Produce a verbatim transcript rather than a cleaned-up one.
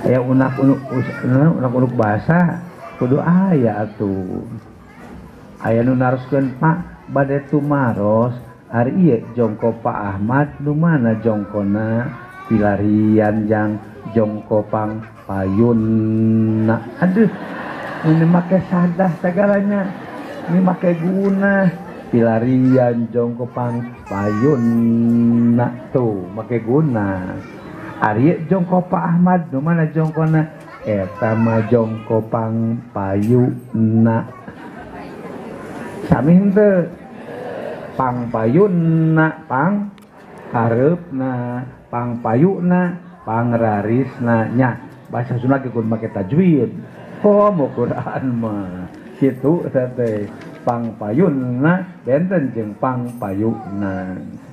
aya unak-unik unak-unik bahasa kudu aya atuh aya nu naroskeun Pak bade tumaros ari ieu jongko Pak Ahmad nu mana jongkona pilarian jang jongkopang payunna aduh ini make sadah segalanya ini make guna pilarian jongkopang payunna tuh make guna ari jongko Pak Ahmad nu mana jongkona eta mah jongkopang payunna sami henteu pang payunna pang hareupna pang payuna pang rarisna nya bahasa Sunda ge kun make tajwid oh mau Quran mah kitu teh pang payunna benten jeung pang payuna